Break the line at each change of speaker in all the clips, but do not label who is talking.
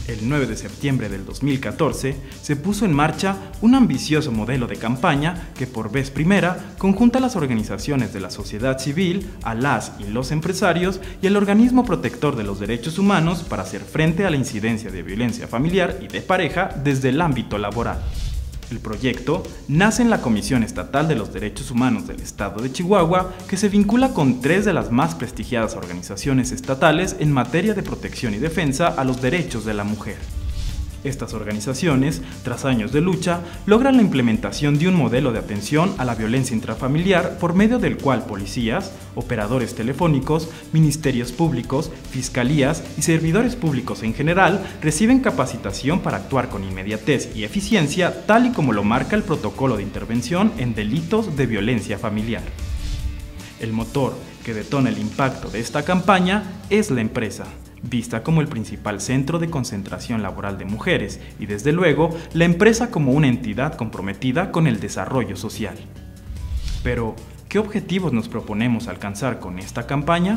El 9 de septiembre del 2014 se puso en marcha un ambicioso modelo de campaña que por vez primera conjunta a las organizaciones de la sociedad civil, a las y los empresarios y el organismo protector de los derechos humanos para hacer frente a la incidencia de violencia familiar y de pareja desde el ámbito laboral. El proyecto nace en la Comisión Estatal de los Derechos Humanos del Estado de Chihuahua, que se vincula con 3 de las más prestigiadas organizaciones estatales en materia de protección y defensa a los derechos de la mujer. Estas organizaciones, tras años de lucha, logran la implementación de un modelo de atención a la violencia intrafamiliar por medio del cual policías, operadores telefónicos, ministerios públicos, fiscalías y servidores públicos en general reciben capacitación para actuar con inmediatez y eficiencia, tal y como lo marca el Protocolo de Intervención en Delitos de Violencia Familiar. El motor que detona el impacto de esta campaña es la empresa, vista como el principal centro de concentración laboral de mujeres y, desde luego, la empresa como una entidad comprometida con el desarrollo social. Pero, ¿qué objetivos nos proponemos alcanzar con esta campaña?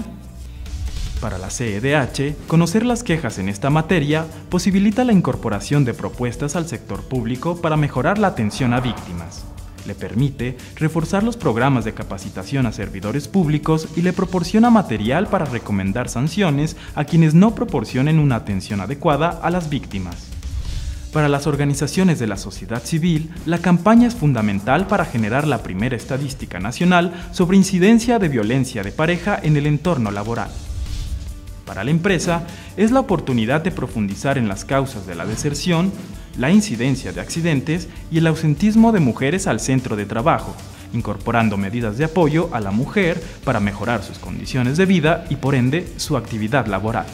Para la CEDH, conocer las quejas en esta materia posibilita la incorporación de propuestas al sector público para mejorar la atención a víctimas. Le permite reforzar los programas de capacitación a servidores públicos y le proporciona material para recomendar sanciones a quienes no proporcionen una atención adecuada a las víctimas. Para las organizaciones de la sociedad civil, la campaña es fundamental para generar la primera estadística nacional sobre incidencia de violencia de pareja en el entorno laboral. Para la empresa, es la oportunidad de profundizar en las causas de la deserción, la incidencia de accidentes y el ausentismo de mujeres al centro de trabajo, incorporando medidas de apoyo a la mujer para mejorar sus condiciones de vida y, por ende, su actividad laboral.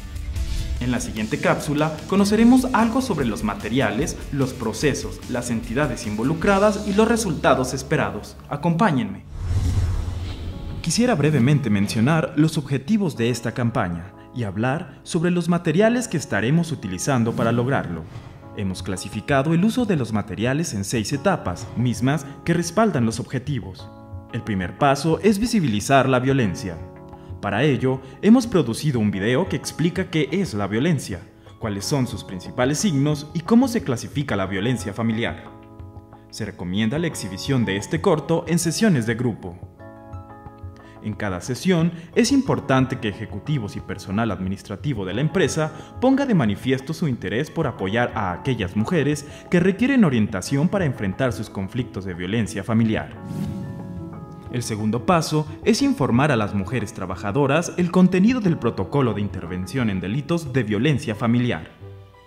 En la siguiente cápsula conoceremos algo sobre los materiales, los procesos, las entidades involucradas y los resultados esperados. Acompáñenme. Quisiera brevemente mencionar los objetivos de esta campaña y hablar sobre los materiales que estaremos utilizando para lograrlo. Hemos clasificado el uso de los materiales en 6 etapas, mismas que respaldan los objetivos. El primer paso es visibilizar la violencia. Para ello, hemos producido un video que explica qué es la violencia, cuáles son sus principales signos y cómo se clasifica la violencia familiar. Se recomienda la exhibición de este corto en sesiones de grupo. En cada sesión, es importante que ejecutivos y personal administrativo de la empresa ponga de manifiesto su interés por apoyar a aquellas mujeres que requieren orientación para enfrentar sus conflictos de violencia familiar. El segundo paso es informar a las mujeres trabajadoras el contenido del Protocolo de Intervención en Delitos de Violencia Familiar.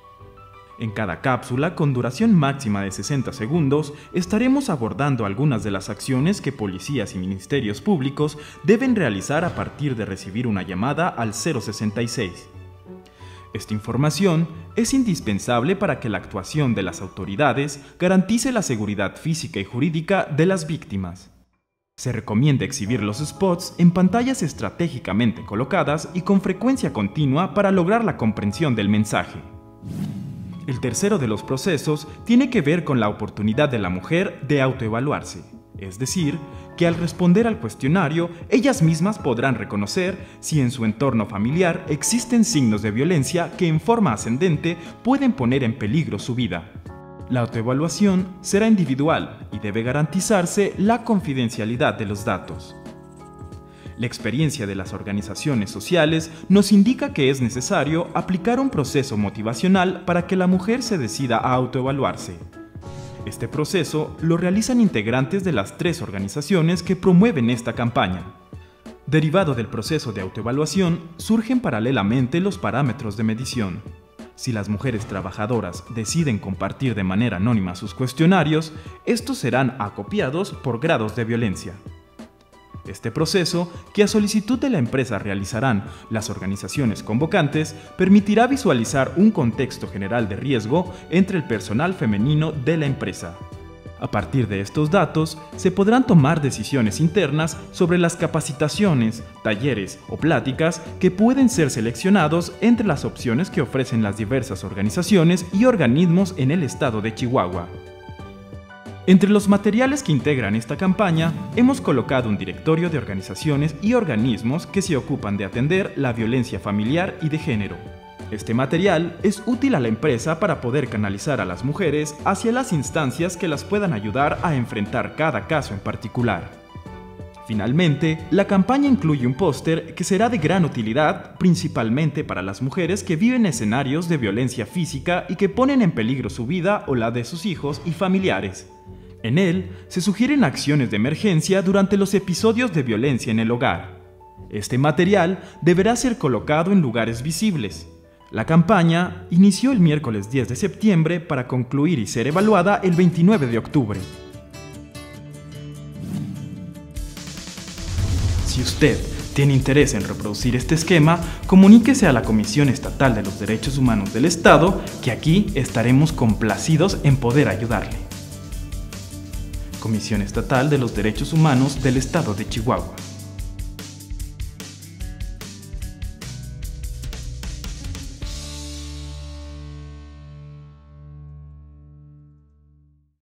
En cada cápsula, con duración máxima de 60 segundos, estaremos abordando algunas de las acciones que policías y ministerios públicos deben realizar a partir de recibir una llamada al 066. Esta información es indispensable para que la actuación de las autoridades garantice la seguridad física y jurídica de las víctimas. Se recomienda exhibir los spots en pantallas estratégicamente colocadas y con frecuencia continua para lograr la comprensión del mensaje. El tercero de los procesos tiene que ver con la oportunidad de la mujer de autoevaluarse, es decir, que al responder al cuestionario, ellas mismas podrán reconocer si en su entorno familiar existen signos de violencia que en forma ascendente pueden poner en peligro su vida. La autoevaluación será individual y debe garantizarse la confidencialidad de los datos. La experiencia de las organizaciones sociales nos indica que es necesario aplicar un proceso motivacional para que la mujer se decida a autoevaluarse. Este proceso lo realizan integrantes de las 3 organizaciones que promueven esta campaña. Derivado del proceso de autoevaluación, surgen paralelamente los parámetros de medición. Si las mujeres trabajadoras deciden compartir de manera anónima sus cuestionarios, estos serán acopiados por grados de violencia. Este proceso, que a solicitud de la empresa realizarán las organizaciones convocantes, permitirá visualizar un contexto general de riesgo entre el personal femenino de la empresa. A partir de estos datos, se podrán tomar decisiones internas sobre las capacitaciones, talleres o pláticas que pueden ser seleccionados entre las opciones que ofrecen las diversas organizaciones y organismos en el estado de Chihuahua. Entre los materiales que integran esta campaña, hemos colocado un directorio de organizaciones y organismos que se ocupan de atender la violencia familiar y de género. Este material es útil a la empresa para poder canalizar a las mujeres hacia las instancias que las puedan ayudar a enfrentar cada caso en particular. Finalmente, la campaña incluye un póster que será de gran utilidad principalmente para las mujeres que viven escenarios de violencia física y que ponen en peligro su vida o la de sus hijos y familiares. En él se sugieren acciones de emergencia durante los episodios de violencia en el hogar. Este material deberá ser colocado en lugares visibles. La campaña inició el miércoles 10 de septiembre para concluir y ser evaluada el 29 de octubre. Si usted tiene interés en reproducir este esquema, comuníquese a la Comisión Estatal de los Derechos Humanos del Estado, que aquí estaremos complacidos en poder ayudarle. Comisión Estatal de los Derechos Humanos del Estado de Chihuahua.